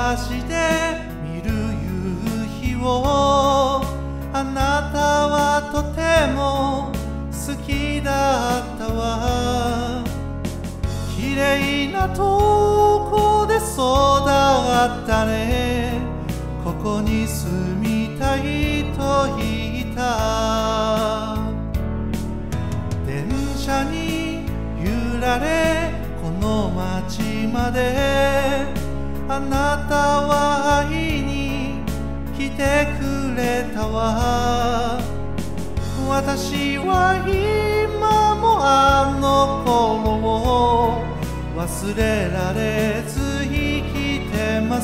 しで見る夕日をあなたはとても好きだったわ。綺麗なとこで育ったね。ここに住みたいと言った。電車に揺られこの街まであなたは会いに来てくれたわ。私は今もあの頃を忘れられず生きてます。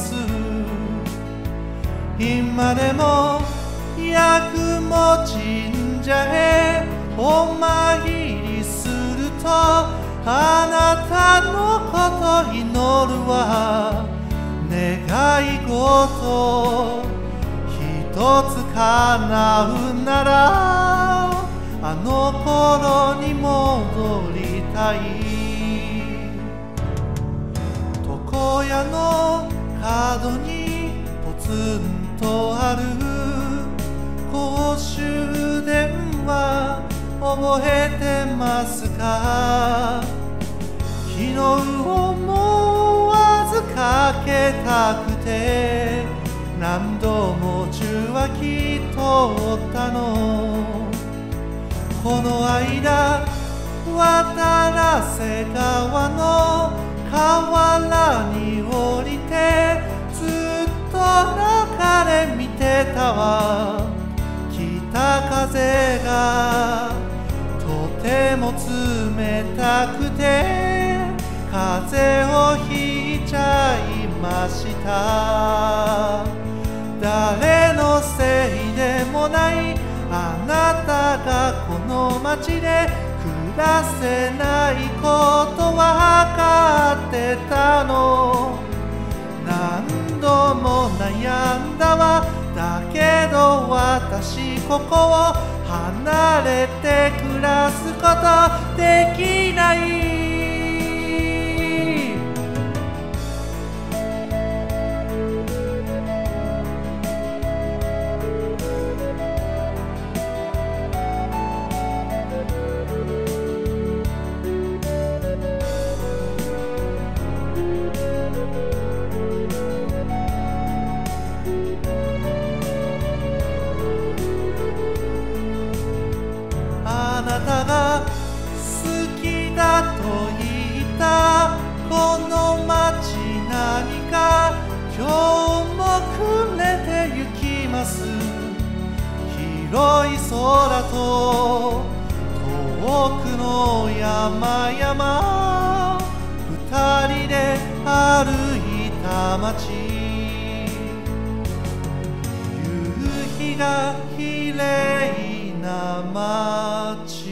今でも八雲神社へお参りするとあなたのこと祈るわ。願い事一つ叶うならあの頃に戻りたい。床屋の角にポツンとある公衆電話覚えてますか。昨日思わずかけたくて何度も受話器取ったの。この間渡良瀬川の河原に降りてずっと流れ見てたわ。北風がとても冷たくて風邪をひいちゃいました。誰のせいでもないあなたがこの街で暮らせないことわかってたの。何度も悩んだわ。だけど私ここを離れて暮らすことできない。あなたが好きだと言ったこの街何か今日もくれてゆきます。広い空と遠くの山々二人で歩いた街。夕日が綺麗な街。